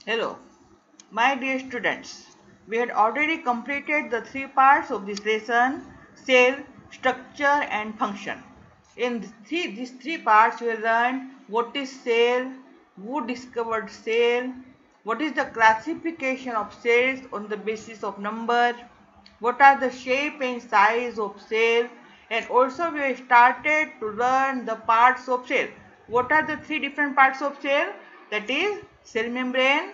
Hello, my dear students. We had already completed the three parts of this lesson: cell, structure and function. In these three parts, we learned what is cell, who discovered cell, what is the classification of cells on the basis of number, what are the shape and size of cell, and also we started to learn the parts of cell. What are the three different parts of cell? That is cell membrane,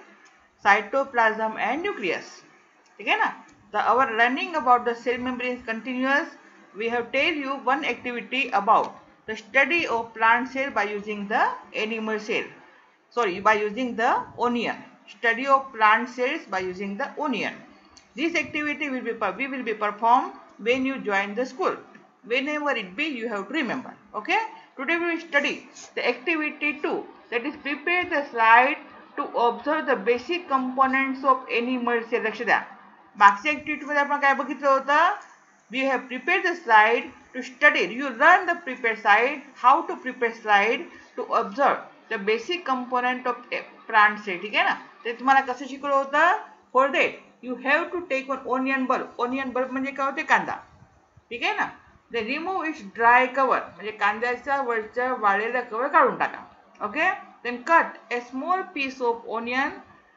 cytoplasm and nucleus. ठीक है ना? Our learning about the cell membrane is continuous. We have tell you one activity about the study of plant cell by using the animal cell. Sorry, by using the onion. Study of plant cells by using the onion. This activity will be performed when you join the school. Whenever it be, you have to remember. Okay? Today we will study the activity 2. That is, prepare the slide to observe the basic components of animal cell. लक्ष द्या. मागच्या activity मध्ये आपण काय बघितलं होतं? We have prepared the slide to study. You learn the prepare slide, how to prepare slide to observe the basic component of plant cell. ठीक आहे ना? ते तुम्हाला कसं शिकवलं होतं? For that you have to take one onion bulb. Onion bulb म्हणजे काय होते? कांदा. ठीक आहे ना? Then remove its dry cover. म्हणजे कांद्याच्या वरच्या वाळलेला कवर काढून टाका. Okay? Then cut a small piece of onion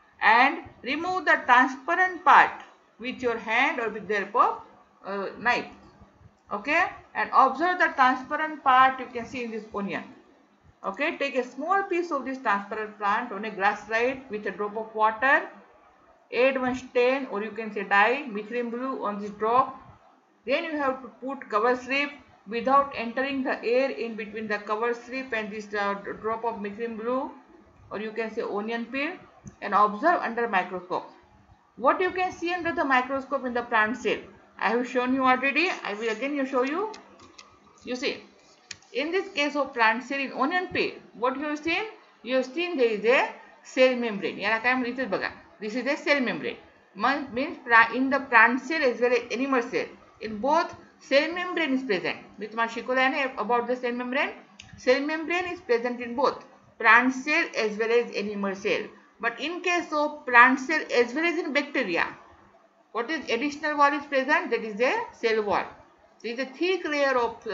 and remove the transparent part with your hand or with the help of knife. Okay? And observe the transparent part you can see in this onion. Okay? Take a small piece of this transparent plant on a glass slide with a drop of water. Add one stain or you can say dye, methylene blue on this drop. Then you have to put cover slip without entering the air in between the cover slip and this drop of methylene blue or you can say onion peel, and observe under microscope. What you can see under the microscope in the plant cell? I have shown you already. I will again show you. You see, in this case of plant cell in onion peel, what you have seen? You have seen there is a cell membrane. याला काय म्हणतात बघा. This is a cell membrane. Means in the plant cell as well as animal cell, in both cell membrane is present. मी तुम्हाला शिकवलं आहे ना about the cell membrane. Cell membrane is present in both plant cell as well as animal cell. But in case of plant cell as well as in bacteria, what is additional wall is present? That is a cell wall. There is a thick layer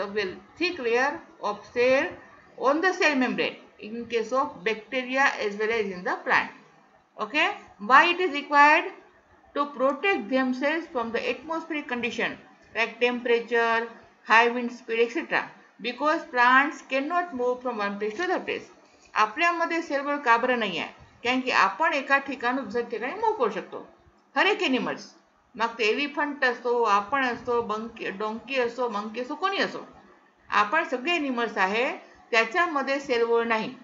of cell on the cell membrane in case of bacteria as well as in the plant. Okay? Why it is required? To protect themselves from the atmospheric condition like temperature, high wind speed, etc. Because plants cannot move from one place to other place. आपल्यामध्ये cell wall का बरं नाही आहे? कारण की आपण एका ठिकाणून दुसऱ्या ठिकाणी मूव्ह करू शकतो. हर एक एनिमल्स, मग ते एलिफंट असो, आपण असो, डोंकी असो, मंकी असो, कोणी असो, आपण सगळे एनिमल्स आहे, त्याच्यामध्ये सेल वॉल नाही.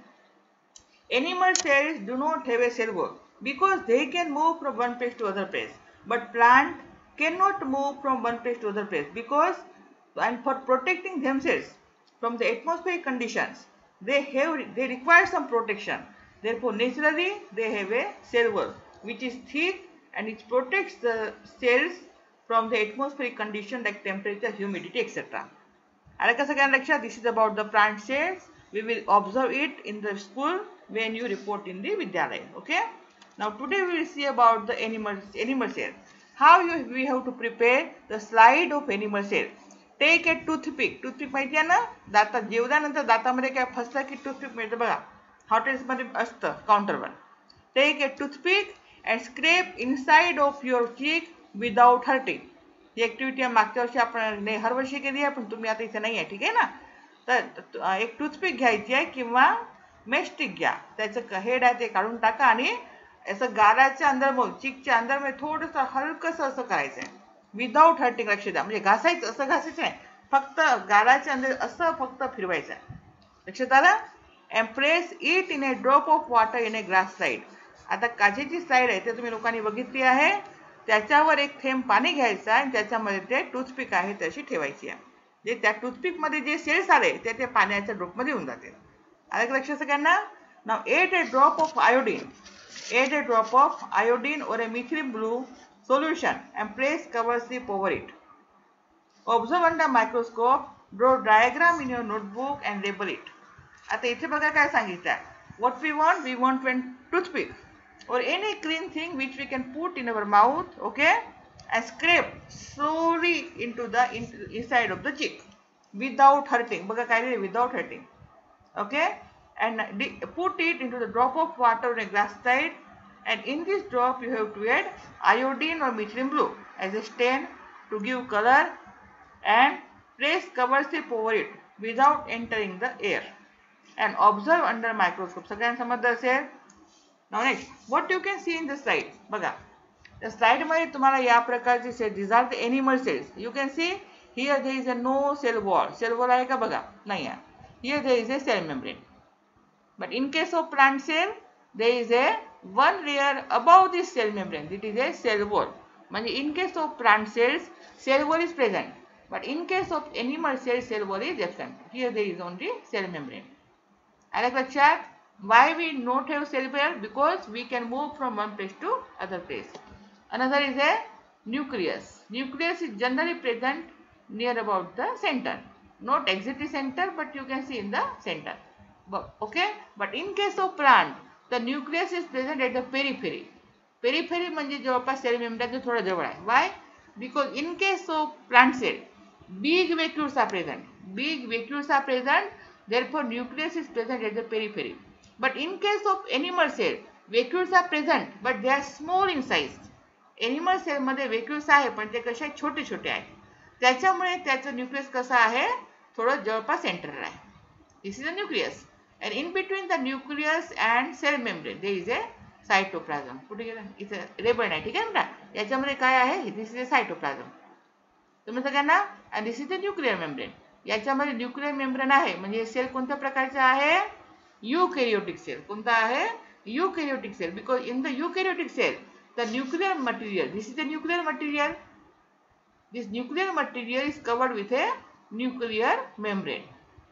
Animal cells do not have a cell wall because they can move from one place to other place. But plant cannot move from one place to other place because, and for protecting themselves from the atmospheric conditions, they require some protection. Therefore, naturally they have a cell wall which is thick and it protects the cells from the atmospheric condition like temperature, humidity, etc. आलं का सगळ्यांना लक्षात? This is about the plant cells. We will observe it in the school when you report in the Vidyalaya. Okay? Now today we will see about the animal cell. How we have to prepare the slide of animal cell. Take a toothpick. Toothpick माहिती आहे ना? दातात जेवल्यानंतर दातामध्ये काय फसलं की toothpick मिळतं बघा. Hotels मध्ये असतं काउंटरवर. Take a toothpick and scrape inside of your cheek without hurting. ही ऍक्टिव्हिटी मागच्या वर्षी आपण हर वर्षी केली आहे, पण तुम्ही आता इथे नाही आहे. ठीक आहे ना? तर एक टूथपिक घ्यायची आहे किंवा मेस्टिक घ्या. त्याचं हेड आहे ते काढून टाका आणि असं गालाच्या अंदर मग चिकच्या अंदर मध्ये थोडंसं हलकंसं असं करायचं आहे. Without hurting. लक्ष द्या. म्हणजे घासायचं, असं घासायचं नाही, फक्त गालाच्या अंदर असं फक्त फिरवायचं आहे. लक्षात आलं? And place it in a drop of water in a glass slide. आता काचेची स्लाइड आहे ते तुम्ही लोकांनी बघितली आहे. त्याच्यावर एक थेंब पाणी घ्यायचं आणि त्याच्यामध्ये ते टूथपिक आहे तशी ठेवायची आहे. जे त्या टूथपिक मध्ये जे सेल्स आले ते पाण्याच्या ड्रॉप मध्ये येऊन जाते. आलं लक्षात सगळ्यांना? Now add a drop of iodine. Add a drop of iodine or a methylene blue solution and place cover slip over it. Observe under microscope. Draw diagram in your notebook and label it. आता इथे बघा काय सांगितलं आहे. What we want? We want one toothpick. or any clean thing which we can put in our mouth, okay, and scrape slowly into the inside of the cheek without hurting. बघा काय without hurting, okay, and put it into the drop of water in a glass side, and in this drop you have to add iodine or methylene blue as a stain to give color, and place cover slip over it without entering the air and observe under microscope. सगळ्यांना समजलं असेल. Now next, what you can see in the slide, बघा त्या slide मध्ये तुम्हाला या प्रकारचे cell, these are the animal cells. You can see here there is a no cell wall. Cell wall आहे का बघा, नाही आहे. Here there is a cell membrane. But in case of plant cell, there is a one layer above this cell membrane. It is a cell wall. म्हणजे in case of plant cells, cell wall is present. But in case of animal cells, cell wall is absent. Here there is only cell membrane. आलं लक्षात? Why we not have cell wall? Because we can move from one place to other place. Another is a nucleus. Nucleus is generally present near about the center. Not exactly center, but you can see in the center. Okay? But in case of plant, the nucleus is present at the periphery. Periphery म्हणजे जवळपास cell membrane थोडा जवळ आहे. Why? Because in case of plant cell, big vacuoles are present. Big vacuoles are present. Therefore, nucleus is present at the periphery. But in case of animal cell, vacuoles are present, but they are small in size. Animal cell मध्ये vacuoles आहे, पण ते कसे छोटे छोटे आहेत. त्याच्यामुळे त्याचं न्यूक्लियस कसं आहे, थोडं जवळपास सेंटरला आहे. This is a nucleus. And in between the nucleus and cell membrane, there is a cytoplasm. कुठे गेला? इथे रेबन आहे, ठीक आहे ना? याच्यामध्ये काय आहे? This is a cytoplasm. तुम्ही सगळ्यांना, and this is the nuclear membrane. याच्यामध्ये न्यूक्लियर मेम्ब्रेन आहे, म्हणजे सेल कोणत्या प्रकारचा आहे? Eukaryotic cell. कोणता आहे? Eukaryotic cell. Because in the eukaryotic cell the nuclear material, this is the nuclear material, this nuclear material is covered with a nuclear membrane.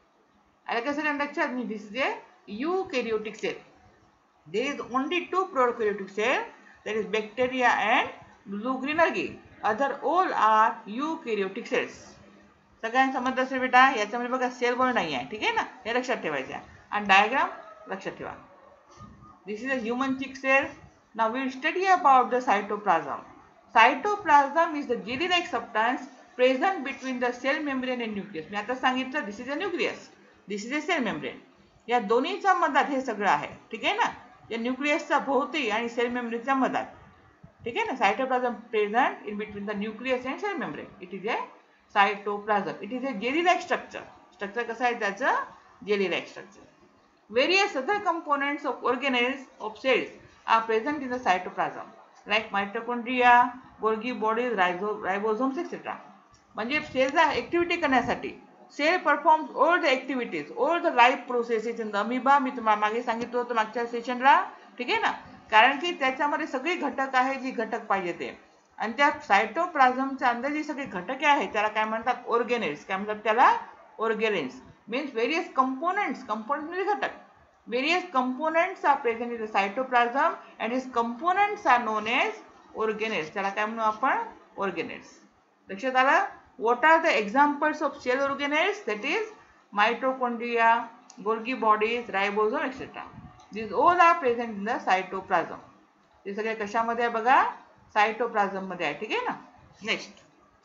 आलं का सगळ्यांना लक्षात? This is a eukaryotic cell. There is only two prokaryotic cell, that is bacteria and blue green algae. Other all are eukaryotic cells. सगळ्यांना समजलं असेल बेटा? याच्यामध्ये बघा सेल वॉल नाही आहे, ठीक आहे ना? हे लक्षात ठेवायचं आहे. आणि डायग्राम लक्षात ठेवा. This is a human cheek cell. Now we will study about the cytoplasm. Cytoplasm is the jelly-like substance present between the cell membrane and nucleus. मी आता सांगितलं, this is a nucleus, this is a cell membrane. या दोन्हीच्या मधात हे सगळं आहे, ठीक आहे ना? या न्यूक्लियसच्या भोवती आणि सेल मेम्ब्रेनच्या मधात, ठीक आहे ना? Cytoplasm present in between the nucleus and cell membrane. It is a cytoplasm. It is a jelly like structure. Structure कसं आहे त्याचं? Jelly like structure. Various other components of organelles of cells are present in the cytoplasm, like mitochondria, Golgi bodies, ribosomes, etc. म्हणजे सेलचा activity करण्यासाठी cell performs all the activities, all the life processes in the amoeba. मी तुम्हाला मागे सांगितलं होतं मागच्या सेशनला, ठीक आहे ना? कारण की त्याच्यामध्ये सगळे घटक आहे, जी घटक पाहिजे ते. आणि त्या सायटोप्लाझमच्या अंदर जी सगळे घटके आहेत त्याला काय म्हणतात? ऑर्गेनेल्स. काय म्हणतात त्याला? Organelles. Means various components. Components म्हणजे घटक. Various components are present in the cytoplasm and these components are known as organelles. त्याला काय म्हणू आपण? Organelles. लक्षात आलं? What are the examples of cell organelles? That is mitochondria, Golgi bodies, ribosome, etc. These all are present in the cytoplasm. हे सगळे कशामध्ये आहे बघा? सायटोप्लाझम मध्ये आहे, ठीक आहे ना? Next.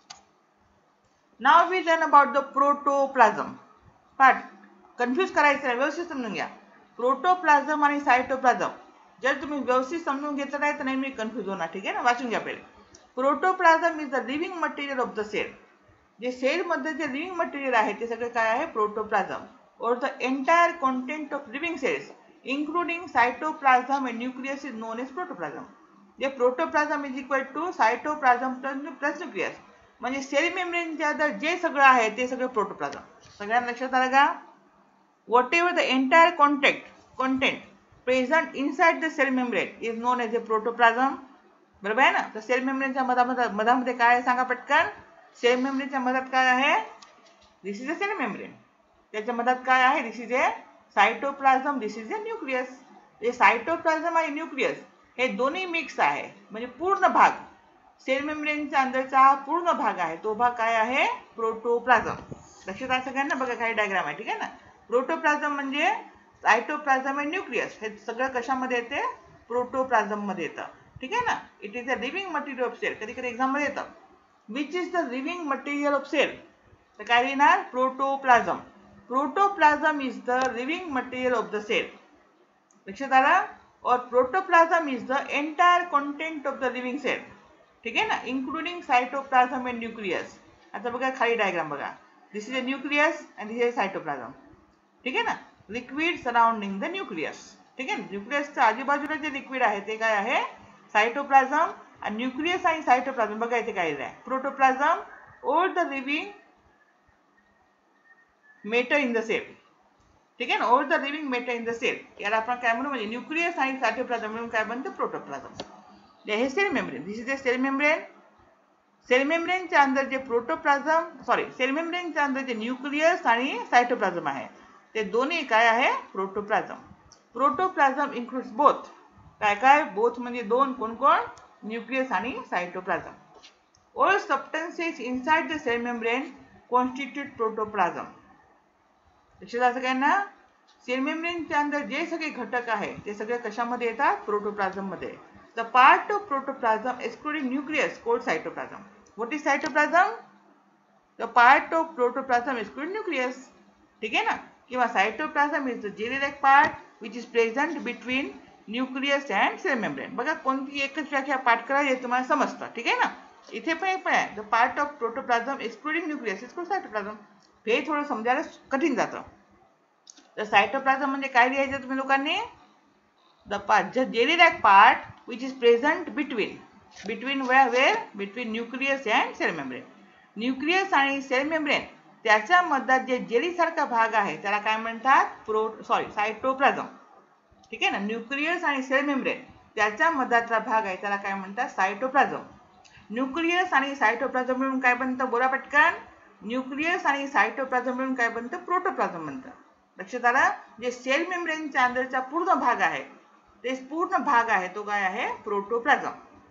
Now we learn about the protoplasm. पाठ कन्फ्यूज करायचं नाही, व्यवस्थित समजून घ्या. प्रोटोप्लाझम आणि सायटोप्लाझम जर तुम्ही व्यवस्थित समजून घेतलं नाही तर नेहमी कन्फ्यूज होणार, ठीक आहे ना? वाचून घ्या पहिले. Protoplasm is the living material of the cell. जे सेल मध्ये जे लिव्हिंग मटेरियल आहे ते सगळे काय आहे? प्रोटोप्लाझम. और the entire content of living cells including cytoplasm and nucleus is known as protoplasm. जे protoplasm is equal to cytoplasm plus nucleus. म्हणजे सेल मेम्ब्रेनच्या अंदर जे सगळं आहे ते सगळं प्रोटोप्लाझम. सगळ्यांना लक्षात आलं का? Whatever the entire content present inside the cell membrane is known as a protoplasm. बरोबर आहे ना? तर सेल मेम्ब्रेनच्या मधामध्ये काय आहे सांगा पटकन? सेल मेम्ब्रेनच्या मधात काय आहे? This is a cell membrane. त्याच्या मधात काय आहे? This is a cytoplasm, this is a nucleus. हे सायटोप्लाझम आणि न्यूक्लियस हे दोन्ही मिक्स आहे, म्हणजे पूर्ण भाग. सेल मेम्ब्रेनच्या अंदरचा पूर्ण भाग आहे, तो भाग काय आहे? प्रोटोप्लाझम. लक्षात आलं सगळ्यांना? बघा काही डायग्राम आहे, ठीक आहे ना? प्रोटोप्लाझम म्हणजे सायटोप्लाझम आणि न्यूक्लियस हे सगळं कशामध्ये येते? प्रोटोप्लाझम मध्ये येतं. ठीक आहे ना. It is the living material of cell. कधी कधी एक्झाम मध्ये येतं which is the living material of cell. तर काय लिहिणार protoplasm. Protoplasm is the living material of the cell. लक्षात आलं. और protoplasm is the entire content of the living cell. ठीक आहे ना. Including cytoplasm and nucleus. आता बघा खाली डायग्राम बघा. This is a nucleus and this is cytoplasm. ठीक आहे ना. Liquid surrounding the nucleus. ठीक आहे. न्यूक्लियसच्या आजूबाजूला जे लिक्विड आहे ते काय आहे सायटोप्लाझम. आणि न्यूक्लियस आणि सायटोप्लाझम बघा इथे काय आहे protoplasm all the living matter in the cell. ठीक आहे ना. All the living matter in the cell. याला आपण काय म्हणू म्हणजे न्यूक्लियस आणि सायटोप्लाझम मिळून काय बनतं प्रोटोप्लाझम. हे cell membrane. This is a cell membrane. Cell मेम्ब्रेनच्या अंदर जे प्रोटोप्लाझम सेल मेम्ब्रेनच्या अंदर जे न्यूक्लियस आणि सायटोप्लाझम आहे ते दोन्ही काय आहे प्रोटोप्लाझम. प्रोटोप्लाझम इन्क्लुड्स बोथ. काय काय बोथ म्हणजे दोन कोण कोण न्यूक्लियस आणि cytoplasm. All substances inside the cell membrane constitute protoplasm. लक्षात असं काय ना. सेल मेम्ब्रेनच्या अंदर जे सगळे घटक आहे ते सगळे कशामध्ये येतात प्रोटोप्लाझम मध्ये. The part of protoplasm excluding nucleus called cytoplasm. What is cytoplasm? The part of protoplasm excluding nucleus. ठीक आहे ना. किंवा cytoplasm is the jelly-like part which is present between nucleus and cell membrane. बघा कोणती एकच व्याख्या पाठ करायची तुम्हाला समजतं. ठीक आहे ना. इथे पण एक पण आहे the part of protoplasm excluding nucleus is called cytoplasm. हे थोडं समजायला कठीण जातं. तर सायटोप्लाझम म्हणजे काय लिहायचं तुम्ही लोकांनी the part the jelly-like part which is present between where between nucleus and cell membrane. Nucleus आणि सेल मेम्ब्रेन त्याच्या मधला जे जेली सारखा भाग आहे त्याला काय म्हणतात सायटोप्लाझम. ठीक आहे ना. न्यूक्लियस आणि सेल मेम्ब्रेन त्याच्या मधातला भाग आहे त्याला काय म्हणतात सायटोप्लाझम. न्यूक्लियस आणि सायटोप्लाझम मिळून काय बनतं बोला पटकन. न्यूक्लियस आणि सायटोप्लाझम मिळून काय बनतं प्रोटोप्लाझम बनतं. लक्षात आलं. जे सेल मेम्ब्रेनच्या अंदरचा पूर्ण भाग आहे ते पूर्ण भाग आहे तो काय आहे प्रोटोप्लाझम.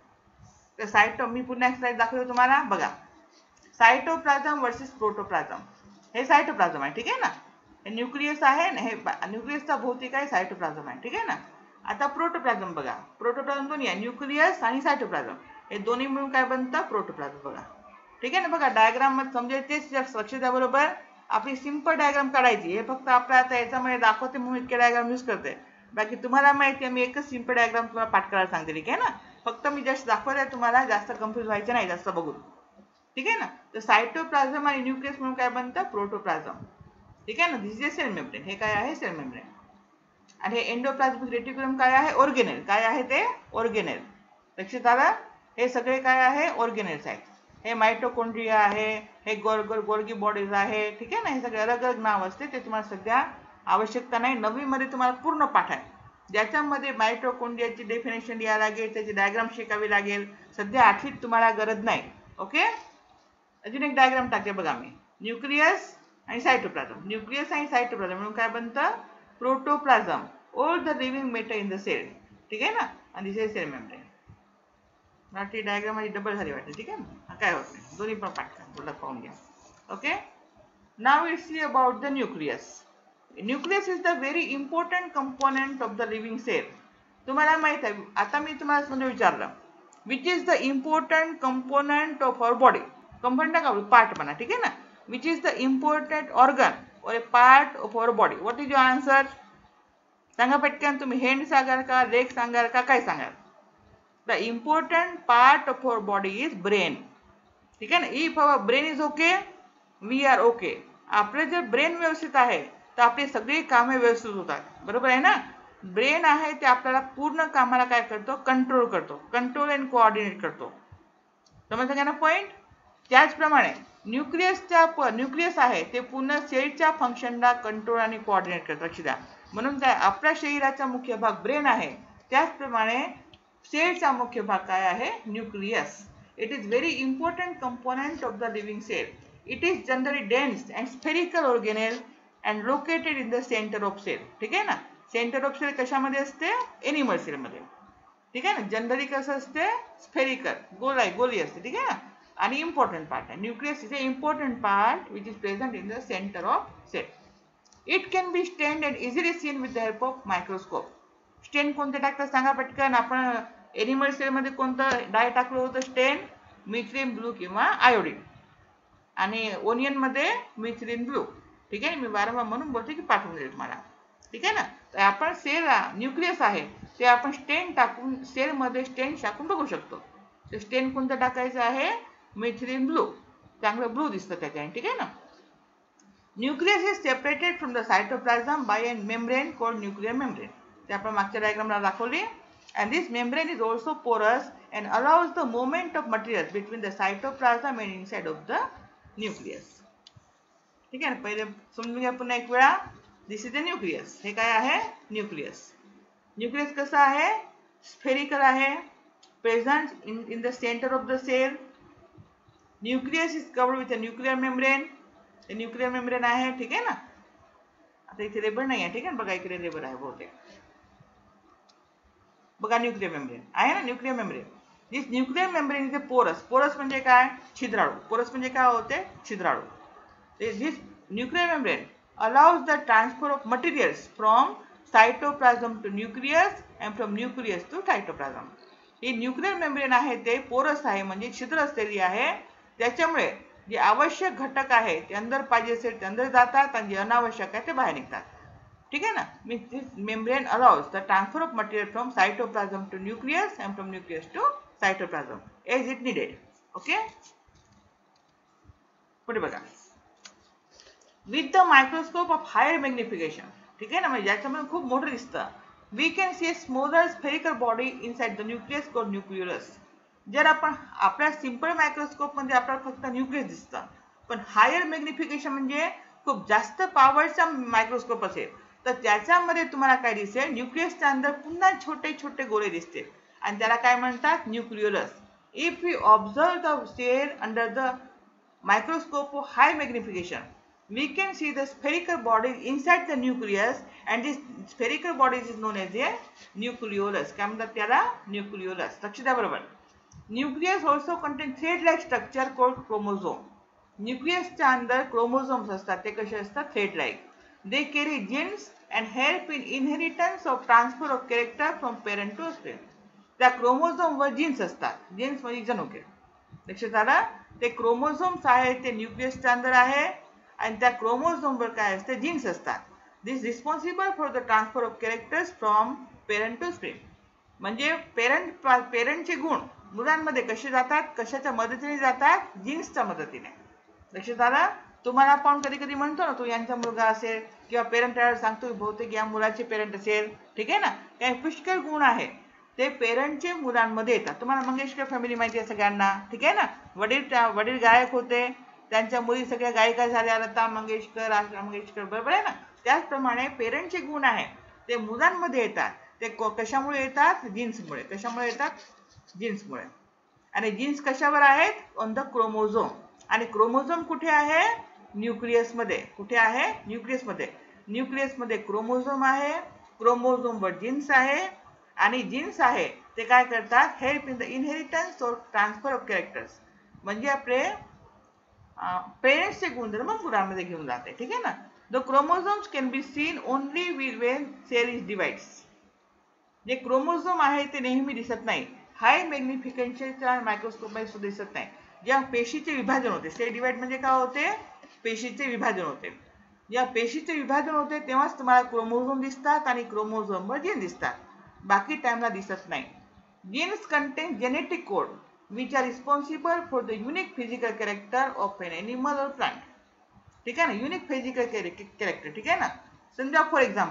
तर मी पुन्हा एक स्लाइड दाखवतो तुम्हाला बघा. Cytoplasm versus protoplasm. हे सायटोप्लाझम आहे. ठीक आहे ना. हे न्यूक्लियस आहे ना. हे न्यूक्लियसचा भौतिक आहे सायटोप्लाझम आहे. ठीक आहे ना. आता प्रोटोप्लाझम बघा. प्रोटोप्लाझम दोन्ही आहे न्यूक्लियस आणि सायटोप्लाझम हे दोन्ही मिळून काय बनतं प्रोटोप्लाझम बघा. ठीक आहे ना. बघा डायग्राम मध्ये समजेल तेच लक्ष द्या बरोबर. आपली सिंपल डायग्राम काढायची. हे फक्त आपल्या आता याच्यामध्ये दाखवते म्हणून इतके डायग्राम यूज करते. बाकी तुम्हाला माहिती आहे मी एकच सिंपल डायग्राम तुम्हाला पाठ करायला सांगते. ठीक आहे ना. फक्त मी जस्ट दाखवते तुम्हाला जास्त कन्फ्युज व्हायचं नाही जास्त बघून. ठीक आहे ना. तर सायटोप्लाझम आणि न्यूक्लियस म्हणून काय बनतं प्रोटोप्लाझम. ठीक आहे ना. This is cell membrane. हे काय आहे सेल मेम्ब्रेन. आणि हे एंडोप्लाझमिक रेटिक्युलम काय आहे ऑर्गेनेल. काय आहे ते ऑर्गेनेल. लक्षात आलं. हे सगळे काय आहे ऑर्गेनेल्स आहेत. हे मायटोकॉन्ड्रिया आहे. हे गोल्गी बॉडीज आहे. ठीक आहे ना. हे सगळे अलग अलग नाव असते ते तुम्हाला सध्या आवश्यकता नाही. 9वी मध्ये तुम्हाला पूर्ण पाठ आहे ज्याच्यामध्ये मायटोकॉन्ड्रियाची डेफिनेशन लिहायला लागेल त्याची डायग्राम शिकावी लागेल. सध्या 8वीत तुम्हाला गरज नाही. ओके. अजून एक डायग्राम टाकते बघा मी. न्यूक्लियस आणि सायटोप्लाझम. न्यूक्लियस आणि सायटोप्लाझम म्हणून काय बनतं protoplasm all the living matter in the cell. ठीक आहे ना. आणि दिस इज सेल मेम्ब्रेन. ती डायग्राम माझी डबल झाली वाटते. ठीक आहे ना. काय होत नाही दोन्ही पण पाठ करा पाहून घ्या. Okay. Now it's see about the nucleus. Nucleus is the very important component of the living cell. तुम्हाला माहित आहे आता मी तुम्हाला समजा विचारलं which is the important component of our body. Component का पार्ट म्हणा. ठीक आहे ना. Which is the important organ or a part of our body. What is your answer सांगा पटकन. तुम्ही हेंड सांगाल का लेग सांगाल का काय सांगाल. The important part of our body is brain. ठीक आहे ना. If our brain is okay we are okay. आपले जर ब्रेन व्यवस्थित आहे तर आपली सगळी कामे व्यवस्थित होतात. बरोबर आहे ना. ब्रेन आहे ते आपल्याला पूर्ण कामाला काय करतो कंट्रोल करतो. कंट्रोल अँड कोऑर्डिनेट करतो. समजलं का ना पॉइंट. त्याचप्रमाणे न्यूक्लियस आहे ते पूर्ण सेलच्या फंक्शनला कंट्रोल आणि कोऑर्डिनेट करतो. लक्ष द्या. म्हणून काय आपल्या शरीराचा मुख्य भाग ब्रेन आहे त्याचप्रमाणे सेलचा मुख्य भाग काय आहे nucleus. It is very important component of the living cell. It is generally dense and spherical organelle and located in the centre of cell. ठीक आहे ना. सेंटर ऑफ सेल कशामध्ये असते एनिमल सेलमध्ये. ठीक आहे ना. जनरली कसं असते स्फेरिकल गोली असते. ठीक आहे ना. आणि इम्पॉर्टंट पार्ट आहे. Nucleus is a important part which is present in the centre of cell. It can be stained and easily seen with the help of microscope. Stain कोणते टाकतात सांगा पटकन. आपण एनिमल सेल मध्ये कोणतं डाय टाकलं होतं स्टेन? मिथ्रिन ब्लू किंवा आयोडीन. आणि ओनियन मध्ये मिथ्रिन ब्लू. ठीक आहे, मी वारंवार म्हणून बोलते की पाठवून देईल तुम्हाला. ठीक आहे ना. तर आपण सेल न्यूक्लियस आहे ते आपण स्टेन टाकून सेल मध्ये स्टेन टाकून बघू शकतो. तर स्टेन कोणतं टाकायचं आहे? मिथ्रिन ब्लू. चांगलं ब्लू दिसतं त्याच्याने. ठीक आहे ना. Nucleus is separated from the cytoplasm by a membrane called nuclear membrane. ते आपण मागच्या डायग्रामला दाखवली. And this membrane is also porous and allows the movement of materials between the cytoplasm and inside of the nucleus. ठीक आहे ना. पहिले समजून घ्या पुन्हा एक वेळा. This is the nucleus. हे काय आहे? न्यूक्लियस. न्यूक्लियस कसं आहे? स्फेरिकल आहे. Present in the centre of the cell. Nucleus is covered with a nuclear membrane. हे न्यूक्लियर मेम्ब्रेन आहे. ठीक आहे ना. आता इथे रेबर नाही आहे. ठीक आहे. बघा इकडे रेबर आहे बहुतेक. बघा न्यूक्लियर मेम्ब्रेन आहे ना. Nuclear membrane. This nuclear membrane is a porous. Porous म्हणजे काय? छिद्राळू. पोरस म्हणजे काय होते? छिद्राळू. This nuclear membrane allows the transfer of materials from cytoplasm to nucleus and from nucleus to cytoplasm. हे न्यूक्लियर मेम्ब्रेन आहे ते पोरस आहे म्हणजे छिद्र असलेली आहे. त्याच्यामुळे जे आवश्यक घटक आहे ते अंदर पाहिजे असेल ते अंदर जातात आणि जे अनावश्यक आहे ते बाहेर निघतात. ठीक आहे ना. Means this membrane allows the transfer of material from cytoplasm to nucleus and from nucleus to cytoplasm as it needed. Okay. पुढे बघा. With the microscope of higher magnification. ठीक आहे ना. म्हणजे याच्यामध्ये खूप मोठं दिसतं. We can see a smaller spherical body inside the nucleus called nucleolus. जर आपण आपल्या सिंपल मायक्रोस्कोप मध्ये आपल्याला फक्त न्यूक्लियस दिसतं. पण हायर मॅग्निफिकेशन म्हणजे खूप जास्त पॉवरचा मायक्रोस्कोप असेल तर त्याच्यामध्ये तुम्हाला काय दिसेल? न्यूक्लियसच्या अंदर पुन्हा छोटे छोटे गोळे दिसतील आणि त्याला काय म्हणतात? Nucleolus. If we observe the cell under the microscope of high magnification, we can see the spherical bodies inside the nucleus and this spherical bodies is known as a nucleolus. काय म्हणतात त्याला? nucleolus. लक्ष द्या बरोबर. Nucleus also contains thread-like structure called chromosome. न्यूक्लियसच्या अंदर chromosomes असतात. ते कसे असतात? Thread like. They carry genes and help in inheritance of transfer of character from parent to offspring. त्या क्रोमोझोम वर जीन्स असतात. जीन्स म्हणजे जनुके. लक्षात आलं? ते क्रोमोझोम्स आहेत ते न्यूक्लियसच्या अंदर आहे आणि त्या क्रोमोझोम वर काय असते? जीन्स असतात. This responsible for the transfer of characters from parent to spring. म्हणजे पेरेंटचे गुण मुलांमध्ये कसे जातात? कशाच्या मदतीने जातात? जीन्सच्या मदतीने. लक्षात आलं? तुम्हाला आपण कधी कधी म्हणतो ना, तो यांचा मुलगा असेल किंवा पेरेंट सांगतो बहुतेक या मुलाचे पेरेंट असेल. ठीक आहे ना. काही पुष्कळ गुण आहे ते पेरेंटचे मुलांमध्ये येतात. तुम्हाला मंगेशकर फॅमिली माहिती आहे सगळ्यांना. ठीक आहे ना. वडील गायक होते. त्यांच्या मुली सगळ्या गायिका झाल्या. लता मंगेशकर, आशा मंगेशकर. बरोबर आहे ना. त्याचप्रमाणे पेरेंटचे गुण आहे ते मुलांमध्ये येतात. ते कशामुळे येतात? जीन्समुळे. कशामुळे येतात? जीन्समुळे. आणि जीन्स कशावर आहेत? On the chromosome. आणि क्रोमोझोम कुठे आहे? न्यूक्लियस मध्ये. कुठे आहे? न्यूक्लियस मध्ये. न्यूक्लियस मध्ये क्रोमोझोम आहे. क्रोमोझोम वर जीन्स आहे आणि जीन्स आहे ते काय करतात? हेल्प इन द इनहेरिटन्स और ट्रान्सफर ऑफ कॅरेक्टर्स. म्हणजे आपले पेरेंट्सचे गुणधर्म मुलांमध्ये घेऊन जाते. ठीक आहे ना. The chromosomes can be seen only when cell is divides. जे क्रोमोझोम आहे ते नेहमी दिसत नाही. हाय मॅग्निफिकेशनच्या मायक्रोस्कोपमध्ये सुद्धा दिसत नाही. जेव्हा पेशीचे विभाजन होते, सेल डिवाइड म्हणजे काय होते? पेशीचे विभाजन होते. जेव्हा पेशीचे विभाजन होते तेव्हाच तुम्हाला क्रोमोझोम दिसतात आणि क्रोमोझोमवर जीन दिसतात. बाकी टाइमला दिसत नाही. Genes contain genetic code which are responsible for the unique physical character of an animal or plant. ठीक आहे ना. Unique physical character. ठीक आहे ना. समजा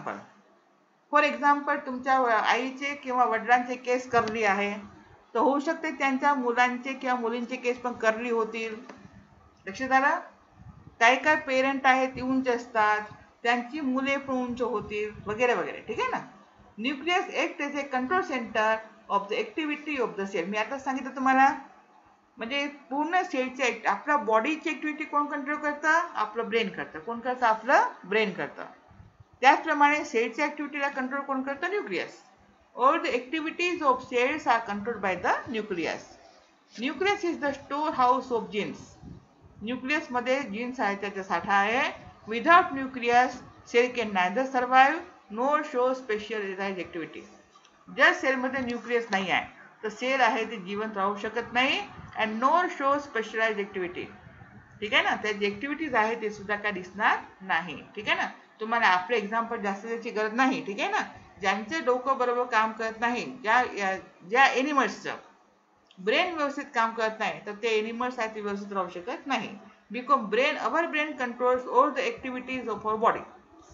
फॉर एक्झाम्पल तुमच्या आईचे किंवा वडिलांचे केस कर्ली आहे तर होऊ शकते त्यांच्या मुलांचे किंवा मुलींचे केस पण कर्ली होतील. लक्षात आलं? काय पेरेंट आहेत ते उंच असतात, त्यांची मुले पण उंच होतील वगैरे वगैरे. ठीक आहे ना. Nucleus act as a control centre of the activity of the cell. मी आता सांगितलं तुम्हाला. म्हणजे पूर्ण सेलची आपल्या बॉडीची ऍक्टिव्हिटी कोण कंट्रोल करतं? आपलं ब्रेन करतं. कोण करतं? आपलं ब्रेन करतं. त्याचप्रमाणे सेलच्या ऍक्टिव्हिटीला कंट्रोल कोण करतं? Nucleus. All the activities of cells are controlled by the nucleus. Nucleus is the store house of genes. Nucleus मध्ये जीन्स आहे त्याचा साठा आहे. Without nucleus cell can neither survive nor show specialised activity. जर सेलमध्ये nucleus नाही आहे तर सेल आहे ते जिवंत राहू शकत नाही. And nor show specialise activity. ठीक आहे ना, त्या जे ऍक्टिव्हिटीज आहे ते सुद्धा काय दिसणार नाही. ठीक आहे ना, तुम्हाला आपले एक्झाम्पल जास्त द्यायची गरज नाही. ठीक आहे ना, ज्यांचे डोकं बरोबर काम करत नाही, ज्या एनिमल्सचं ब्रेन व्यवस्थित काम करत नाही तर ते एनिमल्स आहेत ते व्यवस्थित राहू शकत नाही. Because our brain controls all the activities of our body.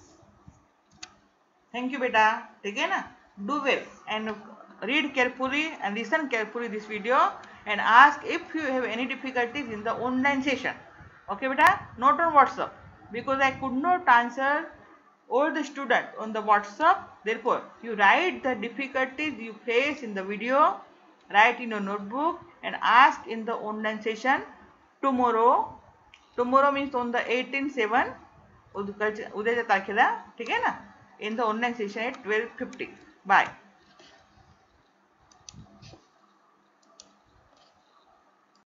Thank you बेटा. ठीक है ना, do well and read carefully and listen carefully this video and ask if you have any difficulties in the online session. Okay beta, not on WhatsApp because I could not answer all the students on the WhatsApp. Therefore you write the difficulties you face in the video, write in your notebook and ask in the online session tomorrow. Tomorrow means on the 18/7 उद्याच्या तारखेला. ठीक आहे ना, in the online session at 12:50. Bye.